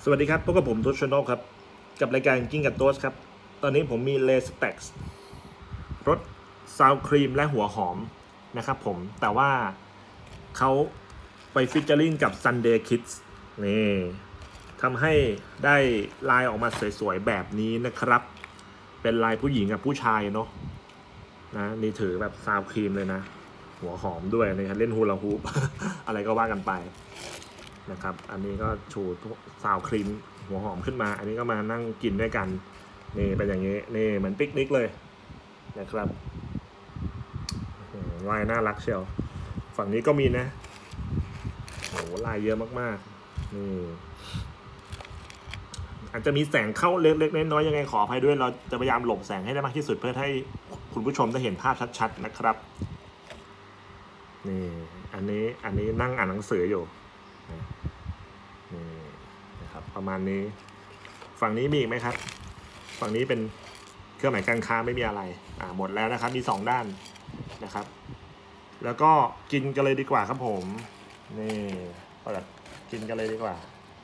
สวัสดีครับพบกับผมโต๊ชโชโนครับกับรายการกินกับโต๊ชครับตอนนี้ผมมีเลสเต็กรสซาวครีมและหัวหอมนะครับผมแต่ว่าเขาไปฟิชเจอริงกับ Sunday Kids นี่ทำให้ได้ลายออกมาสวยๆแบบนี้นะครับเป็นลายผู้หญิงกับผู้ชายเนาะนะนี่ถือแบบซาวครีมเลยนะหัวหอมด้วยนะครับเล่นฮูลาฮูป อะไรก็ว่ากันไปนะครับอันนี้ก็ชูซาวครีมหัวหอมขึ้นมาอันนี้ก็มานั่งกินด้วยกันนี่เป็นอย่างนี้นี่เหมือนปิกนิกเลยนะครับลายน่ารักเชียวฝั่งนี้ก็มีนะโหลายเยอะมากๆนี่อาจจะมีแสงเข้าเล็กๆน้อยๆยังไงขออภัยด้วยเราจะพยายามหลบแสงให้ได้มากที่สุดเพื่อให้คุณผู้ชมได้เห็นภาพชัดๆนะครับนี่อันนี้นั่งอ่านหนังสืออยู่นี่นะครับประมาณนี้ฝั่งนี้มีอีกไหมครับฝั่งนี้เป็นเครื่องหมายการค้าไม่มีอะไรหมดแล้วนะครับมี2ด้านนะครับแล้วก็กินกันเลยดีกว่าครับผมนี่เปิดกินกันเลยดีกว่า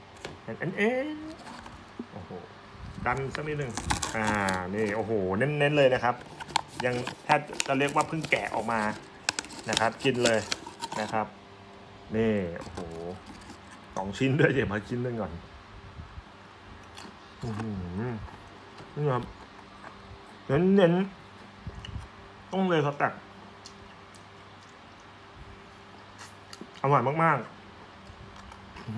โอ้โหดันสักนิดนึงนี่โอ้โหเน้นๆเลยนะครับยังแทบจะเรียกว่าเพิ่งแกะออกมานะครับกินเลยนะครับนี่โอ้โห2 ชิ้นด้วยเดี๋ยวมาชิ้นนึงก่อนนี่ครับเน้นต้องเลยครับแต่อร่อยมากๆ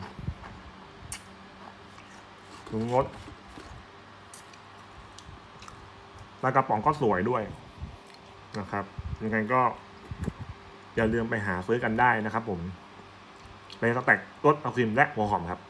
ถึงรสปลากระป๋องก็สวยด้วยนะครับยังไงก็อย่าลืมไปหาซื้อกันได้นะครับผมเป็นสเต็กรสเอาครีมและหัวหอมครับ